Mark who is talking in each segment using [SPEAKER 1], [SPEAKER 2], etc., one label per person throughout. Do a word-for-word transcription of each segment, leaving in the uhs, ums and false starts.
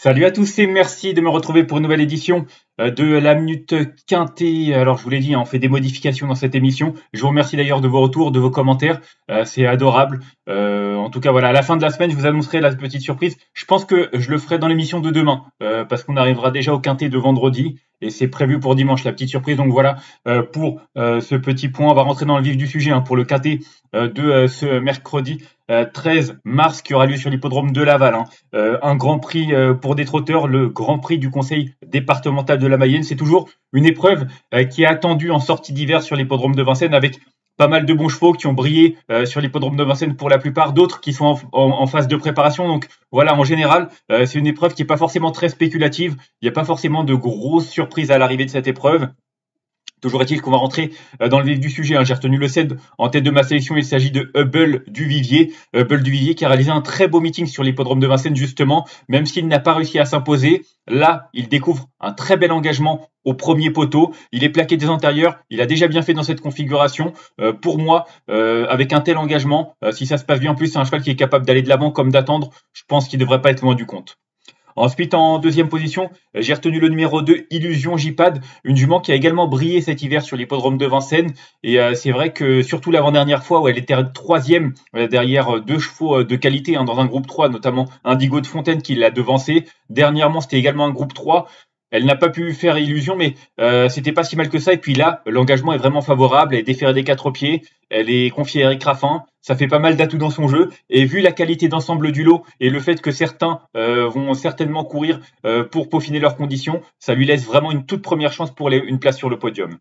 [SPEAKER 1] Salut à tous et merci de me retrouver pour une nouvelle édition euh, de la Minute Quintet. Alors je vous l'ai dit, hein, on fait des modifications dans cette émission. Je vous remercie d'ailleurs de vos retours, de vos commentaires. Euh, c'est adorable. Euh, en tout cas, voilà, à la fin de la semaine, je vous annoncerai la petite surprise. Je pense que je le ferai dans l'émission de demain, euh, parce qu'on arrivera déjà au Quintet de vendredi. Et c'est prévu pour dimanche, la petite surprise. Donc voilà, euh, pour euh, ce petit point, on va rentrer dans le vif du sujet, hein, pour le Quintet euh, de euh, ce mercredi euh, treize mars qui aura lieu sur l'hippodrome de Laval, hein. Euh, un grand prix euh, pour des trotteurs, le grand prix du conseil départemental de la Mayenne. C'est toujours une épreuve euh, qui est attendue en sortie d'hiver sur l'hippodrome de Vincennes, avec pas mal de bons chevaux qui ont brillé euh, sur l'hippodrome de Vincennes pour la plupart, d'autres qui sont en, en, en phase de préparation. Donc voilà, en général, euh, c'est une épreuve qui n'est pas forcément très spéculative. Il n'y a pas forcément de grosses surprises à l'arrivée de cette épreuve. Toujours est-il qu'on va rentrer euh, dans le vif du sujet, hein. J'ai retenu le sept en tête de ma sélection. Il s'agit de Hubble du Vivier. Hubble du Vivier qui a réalisé un très beau meeting sur l'hippodrome de Vincennes, justement, même s'il n'a pas réussi à s'imposer. Là, il découvre un très bel engagement au premier poteau. Il est plaqué des antérieurs. Il a déjà bien fait dans cette configuration. Euh, pour moi, euh, avec un tel engagement, euh, si ça se passe bien, en plus, c'est un cheval qui est capable d'aller de l'avant comme d'attendre. Je pense qu'il ne devrait pas être loin du compte. Ensuite, en deuxième position, j'ai retenu le numéro deux, Illusion J-Pad, une jument qui a également brillé cet hiver sur l'hippodrome de Vincennes. Et euh, c'est vrai que surtout l'avant-dernière fois où elle était troisième euh, derrière deux chevaux euh, de qualité, hein, dans un groupe trois, notamment Indigo de Fontaine qui l'a devancé. Dernièrement, c'était également un groupe trois. Elle n'a pas pu faire illusion, mais euh, c'était pas si mal que ça. Et puis là, l'engagement est vraiment favorable. Elle est déférée des quatre pieds. Elle est confiée à Eric Raffin. Ça fait pas mal d'atouts dans son jeu. Et vu la qualité d'ensemble du lot et le fait que certains euh, vont certainement courir euh, pour peaufiner leurs conditions, ça lui laisse vraiment une toute première chance pour les, une place sur le podium.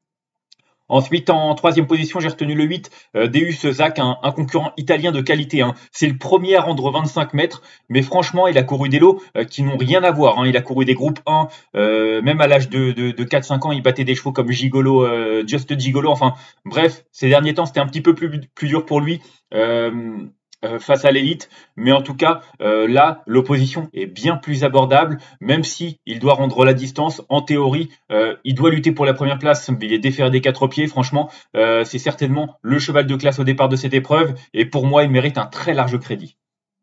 [SPEAKER 1] Ensuite, en troisième position, j'ai retenu le huit, euh, Deus Zach, un, un concurrent italien de qualité, hein. C'est le premier à rendre vingt-cinq mètres, mais franchement, il a couru des lots euh, qui n'ont rien à voir, hein. Il a couru des groupes un, euh, même à l'âge de, de, de quatre cinq ans, il battait des chevaux comme Gigolo, euh, Just Gigolo. Enfin, bref, ces derniers temps, c'était un petit peu plus, plus dur pour lui. Euh, euh, face à l'élite, mais en tout cas euh, là l'opposition est bien plus abordable, même si il doit rendre la distance. En théorie, euh, il doit lutter pour la première place, mais il est déféré des quatre pieds. Franchement, euh, c'est certainement le cheval de classe au départ de cette épreuve, et pour moi il mérite un très large crédit.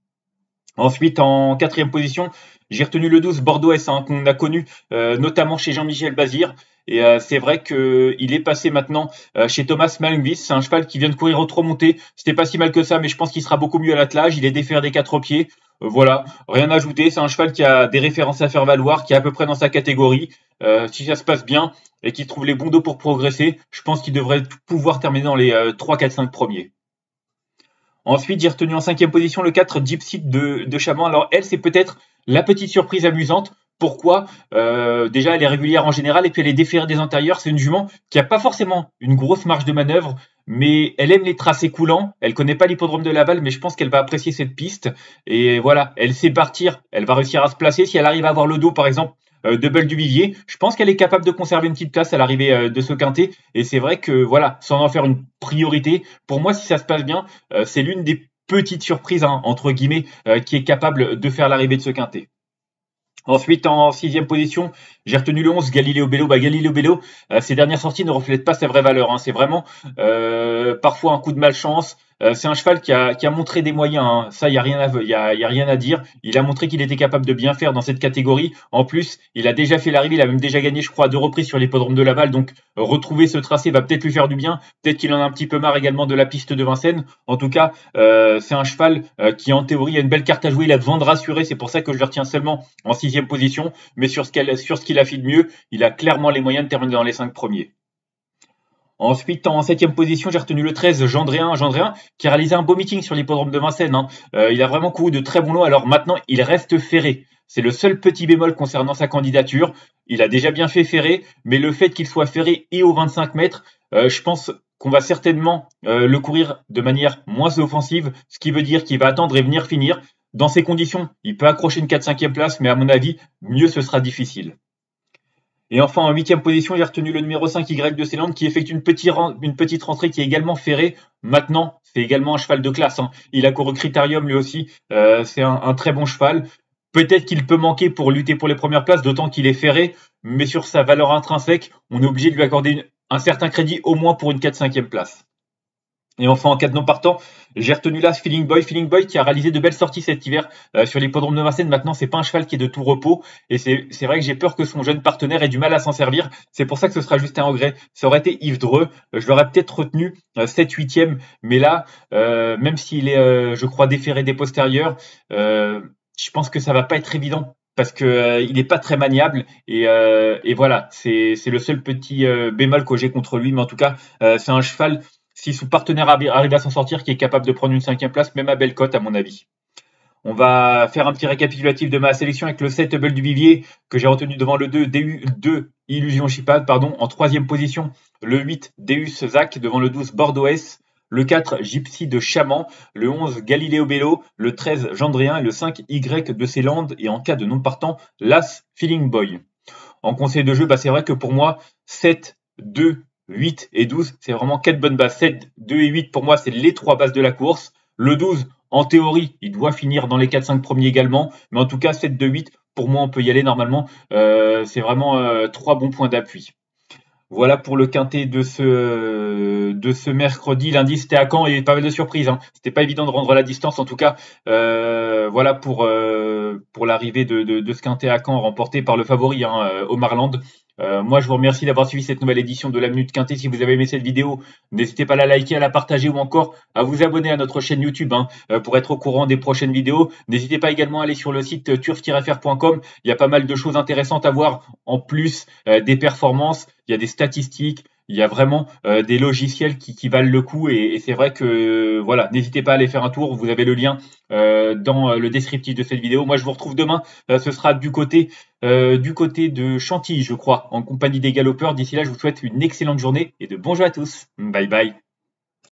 [SPEAKER 1] Ensuite, en quatrième position, j'ai retenu le douze, Bordeaux S, hein, qu'on a connu euh, notamment chez Jean-Michel Bazir. Et euh, c'est vrai qu'il est passé maintenant euh, chez Thomas Malmvis. C'est un cheval qui vient de courir au trot monté. C'était pas si mal que ça, mais je pense qu'il sera beaucoup mieux à l'attelage. Il est déféré des quatre pieds. Euh, voilà, rien à ajouter. C'est un cheval qui a des références à faire valoir, qui est à peu près dans sa catégorie. Euh, si ça se passe bien et qu'il trouve les bons dos pour progresser, je pense qu'il devrait pouvoir terminer dans les euh, trois, quatre, cinq premiers. Ensuite, j'ai retenu en cinquième position le quatre, Gypsy de, de Chaban. Alors elle, c'est peut-être la petite surprise amusante. Pourquoi? euh, Déjà, elle est régulière en général et puis elle est déférée des antérieurs. C'est une jument qui n'a pas forcément une grosse marge de manœuvre, mais elle aime les tracés coulants. Elle connaît pas l'hippodrome de Laval, mais je pense qu'elle va apprécier cette piste. Et voilà, elle sait partir. Elle va réussir à se placer. Si elle arrive à avoir le dos, par exemple, euh, de Belle du Vivier, je pense qu'elle est capable de conserver une petite place à l'arrivée euh, de ce quintet. Et c'est vrai que voilà, sans en faire une priorité, pour moi, si ça se passe bien, euh, c'est l'une des petites surprises, hein, entre guillemets, euh, qui est capable de faire l'arrivée de ce quintet. Ensuite, en sixième position, j'ai retenu le onze, Galileo Bello. Bah, Galileo Bello, euh, ses dernières sorties ne reflètent pas sa vraie valeur, hein. C'est vraiment euh, parfois un coup de malchance. Euh, c'est un cheval qui a, qui a montré des moyens, hein. Ça, il n'y a, rien à, y a, y a rien à dire. Il a montré qu'il était capable de bien faire dans cette catégorie. En plus, il a déjà fait l'arrivée, il a même déjà gagné, je crois, à deux reprises sur l'hippodrome de Laval. Donc, euh, retrouver ce tracé va peut-être lui faire du bien. Peut-être qu'il en a un petit peu marre également de la piste de Vincennes. En tout cas, euh, c'est un cheval euh, qui, en théorie, a une belle carte à jouer. Il a besoin de rassurer. C'est pour ça que je le retiens seulement en sixième position. Mais sur ce qu'il sur ce qu'il a fait de mieux, il a clairement les moyens de terminer dans les cinq premiers. Ensuite, en septième position, j'ai retenu le treize, Gendréen. Gendréen qui a réalisé un beau meeting sur l'hippodrome de Vincennes, hein. Euh, il a vraiment couru de très bons lots. Alors maintenant, il reste ferré. C'est le seul petit bémol concernant sa candidature. Il a déjà bien fait ferré, mais le fait qu'il soit ferré et aux vingt-cinq mètres, euh, je pense qu'on va certainement euh, le courir de manière moins offensive, ce qui veut dire qu'il va attendre et venir finir. Dans ces conditions, il peut accrocher une quatre cinquième place, mais à mon avis, mieux ce sera difficile. Et enfin, en huitième position, j'ai retenu le numéro cinq, Y de Célande, qui effectue une petite, une petite rentrée qui est également ferrée. Maintenant, c'est également un cheval de classe, hein. Il a couru Critérium lui aussi. Euh, c'est un, un très bon cheval. Peut-être qu'il peut manquer pour lutter pour les premières places, d'autant qu'il est ferré. Mais sur sa valeur intrinsèque, on est obligé de lui accorder une, un certain crédit, au moins pour une quatre cinquième place. Et enfin, en cas de non partant, j'ai retenu là Feeling Boy. Feeling Boy qui a réalisé de belles sorties cet hiver euh, sur l'hippodrome de Vincennes. Maintenant, c'est pas un cheval qui est de tout repos. Et c'est c'est vrai que j'ai peur que son jeune partenaire ait du mal à s'en servir. C'est pour ça que ce sera juste un regret. Ça aurait été Yves Dreux. Euh, Je l'aurais peut-être retenu euh, sept huitième. Mais là, euh, même s'il est, euh, je crois, déféré des postérieurs, euh, je pense que ça va pas être évident. Parce que euh, il est pas très maniable et, euh, et voilà, c'est c'est le seul petit euh, bémol que j'ai contre lui, mais en tout cas, euh, c'est un cheval si son partenaire arrive à s'en sortir, qui est capable de prendre une cinquième place, même à belle cote, à mon avis. On va faire un petit récapitulatif de ma sélection avec le sept Hubble du Vivier, que j'ai retenu devant le deux, D U deux, Illusion Chipade, pardon. En troisième position, le huit, Deus Zach, devant le douze, Bordeaux S, le quatre, Gypsy de Chaman, le onze, Galileo Bello, le treize, Gendréen et le cinq, Y de Célande, et en cas de non partant, l'As Feeling Boy. En conseil de jeu, bah, c'est vrai que pour moi, sept, deux, huit et douze, c'est vraiment quatre bonnes bases. sept, deux et huit, pour moi, c'est les trois bases de la course. Le douze, en théorie, il doit finir dans les quatre cinq premiers également. Mais en tout cas, sept, deux, huit, pour moi, on peut y aller normalement. Euh, c'est vraiment euh, trois bons points d'appui. Voilà pour le quintet de ce, de ce mercredi. Lundi, c'était à Caen et pas mal de surprises. Hein. C'était pas évident de rendre la distance. En tout cas, euh, voilà pour, euh, pour l'arrivée de, de, de ce quintet à Caen remporté par le favori, hein, euh, Omar Land. Euh, moi, je vous remercie d'avoir suivi cette nouvelle édition de la Minute Quintet. Si vous avez aimé cette vidéo, n'hésitez pas à la liker, à la partager ou encore à vous abonner à notre chaîne YouTube hein, euh, pour être au courant des prochaines vidéos. N'hésitez pas également à aller sur le site turf tiret f r point com. Il y a pas mal de choses intéressantes à voir en plus euh, des performances. Il y a des statistiques, il y a vraiment euh, des logiciels qui, qui valent le coup et, et c'est vrai que euh, voilà, n'hésitez pas à aller faire un tour. Vous avez le lien euh, dans le descriptif de cette vidéo. Moi, je vous retrouve demain. Euh, ce sera du côté euh, du côté de Chantilly, je crois, en compagnie des galopeurs. D'ici là, je vous souhaite une excellente journée et de bons jeux à tous. Bye bye.